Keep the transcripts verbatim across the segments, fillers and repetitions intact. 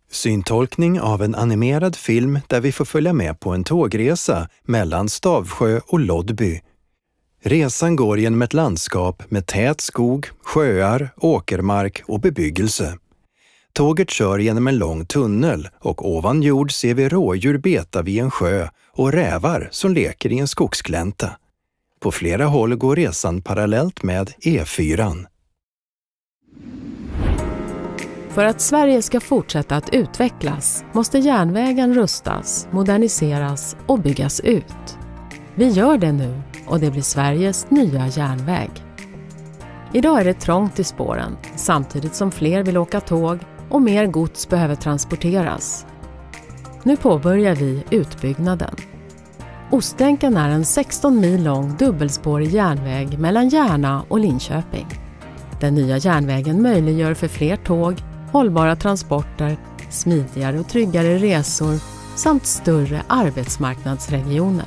Syntolkning av en animerad film där vi får följa med på en tågresa mellan Stavsjö och Loddby. Resan går genom ett landskap med tät skog, sjöar, åkermark och bebyggelse. Tåget kör genom en lång tunnel och ovan jord ser vi rådjur beta vid en sjö och rävar som leker i en skogsglänta. På flera håll går resan parallellt med E fyra. För att Sverige ska fortsätta att utvecklas måste järnvägen rustas, moderniseras och byggas ut. Vi gör det nu och det blir Sveriges nya järnväg. Idag är det trångt i spåren samtidigt som fler vill åka tåg och mer gods behöver transporteras. Nu påbörjar vi utbyggnaden. Ostlänken är en sexton mil lång dubbelspårig järnväg mellan Järna och Linköping. Den nya järnvägen möjliggör för fler tåg, hållbara transporter, smidigare och tryggare resor samt större arbetsmarknadsregioner.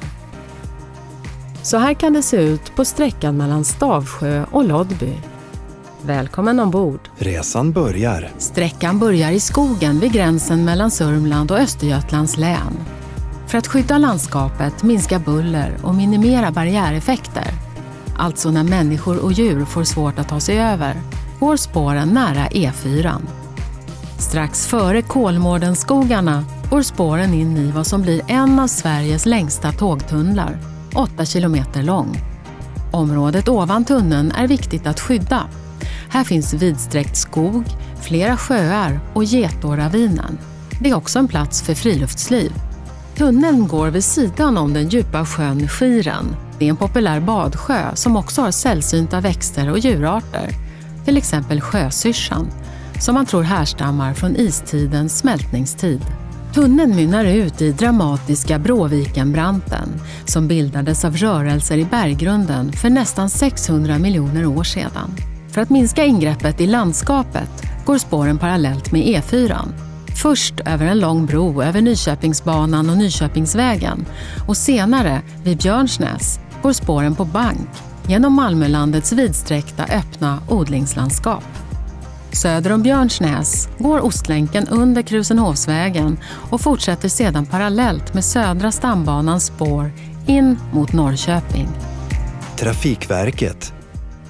Så här kan det se ut på sträckan mellan Stavsjö och Loddby. Välkommen ombord. Resan börjar. Sträckan börjar i skogen vid gränsen mellan Sörmland och Östergötlands län. För att skydda landskapet, minska buller och minimera barriäreffekter, alltså när människor och djur får svårt att ta sig över, går spåren nära E fyra. Strax före Kolmårdenskogarna går spåren in i vad som blir en av Sveriges längsta tågtunnlar, åtta kilometer lång. Området ovan tunneln är viktigt att skydda. Här finns vidsträckt skog, flera sjöar och Getåravinen. Det är också en plats för friluftsliv. Tunneln går vid sidan om den djupa sjön Skiren. Det är en populär badsjö som också har sällsynta växter och djurarter. Till exempel sjösyrsan, som man tror härstammar från istidens smältningstid. Tunneln mynnar ut i dramatiska Bråvikenbranten som bildades av rörelser i berggrunden för nästan sexhundra miljoner år sedan. För att minska ingreppet i landskapet går spåren parallellt med E fyra. Först över en lång bro över Nyköpingsbanan och Nyköpingsvägen och senare vid Björnsnäs går spåren på bank genom Malmölandets vidsträckta öppna odlingslandskap. Söder om Björnsnäs går Ostlänken under Krusenhovsvägen och fortsätter sedan parallellt med södra stambanans spår in mot Norrköping. Trafikverket.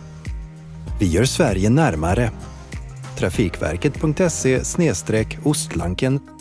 Vi gör Sverige närmare. trafikverket punkt se slash ostlanken